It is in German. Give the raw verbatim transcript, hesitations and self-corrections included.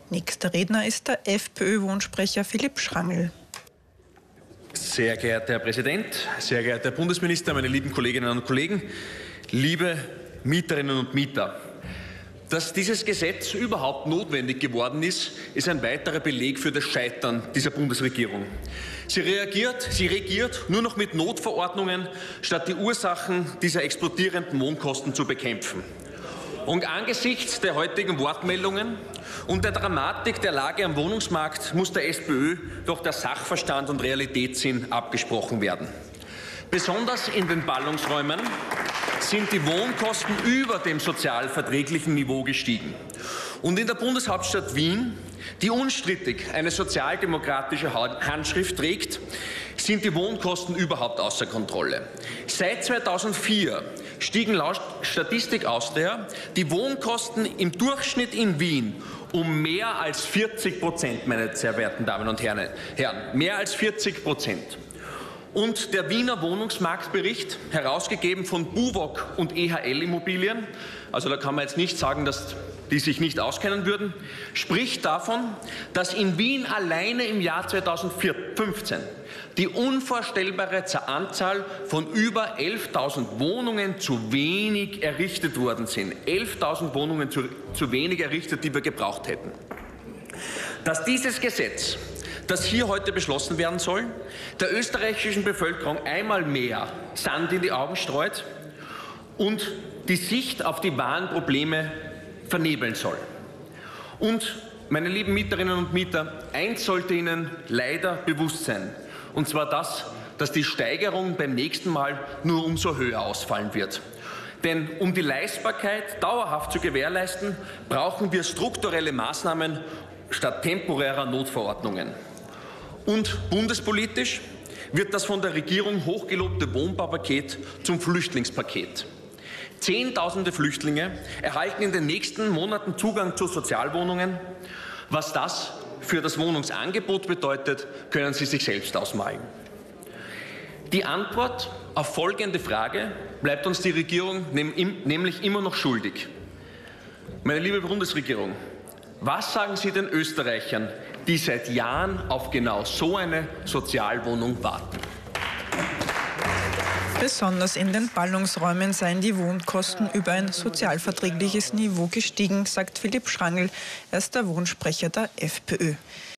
Nächster Redner ist der FPÖ-Wohnsprecher Philipp Schrangl. Sehr geehrter Herr Präsident, sehr geehrter Herr Bundesminister, meine lieben Kolleginnen und Kollegen, liebe Mieterinnen und Mieter. Dass dieses Gesetz überhaupt notwendig geworden ist, ist ein weiterer Beleg für das Scheitern dieser Bundesregierung. Sie reagiert, sie regiert nur noch mit Notverordnungen, statt die Ursachen dieser explodierenden Wohnkosten zu bekämpfen. Und angesichts der heutigen Wortmeldungen und der Dramatik der Lage am Wohnungsmarkt muss der SPÖ doch der Sachverstand und Realitätssinn abgesprochen werden. Besonders in den Ballungsräumen sind die Wohnkosten über dem sozial verträglichen Niveau gestiegen. Und in der Bundeshauptstadt Wien, die unstrittig eine sozialdemokratische Handschrift trägt, sind die Wohnkosten überhaupt außer Kontrolle. Seit zweitausendvier stiegen laut Statistik Austria die Wohnkosten im Durchschnitt in Wien um mehr als vierzig Prozent, meine sehr verehrten Damen und Herren, mehr als vierzig Prozent. Und der Wiener Wohnungsmarktbericht, herausgegeben von BUWOG und E H L Immobilien, also da kann man jetzt nicht sagen, dass die sich nicht auskennen würden, spricht davon, dass in Wien alleine im Jahr zweitausendfünfzehn die unvorstellbare Anzahl von über elftausend Wohnungen zu wenig errichtet worden sind. elftausend Wohnungen zu, zu wenig errichtet, die wir gebraucht hätten. Dass dieses Gesetz, das hier heute beschlossen werden soll, der österreichischen Bevölkerung einmal mehr Sand in die Augen streut und die Sicht auf die wahren Probleme vernebeln soll. Und, meine lieben Mieterinnen und Mieter, eins sollte Ihnen leider bewusst sein, und zwar das, dass die Steigerung beim nächsten Mal nur umso höher ausfallen wird. Denn um die Leistbarkeit dauerhaft zu gewährleisten, brauchen wir strukturelle Maßnahmen statt temporärer Notverordnungen. Und bundespolitisch wird das von der Regierung hochgelobte Wohnbaupaket zum Flüchtlingspaket. Zehntausende Flüchtlinge erhalten in den nächsten Monaten Zugang zu Sozialwohnungen. Was das für das Wohnungsangebot bedeutet, können Sie sich selbst ausmalen. Die Antwort auf folgende Frage bleibt uns die Regierung nämlich immer noch schuldig. Meine liebe Bundesregierung, was sagen Sie den Österreichern, die seit Jahren auf genau so eine Sozialwohnung warten? Besonders in den Ballungsräumen seien die Wohnkosten über ein sozialverträgliches Niveau gestiegen, sagt Philipp Schrangl, er ist der Wohnsprecher der FPÖ.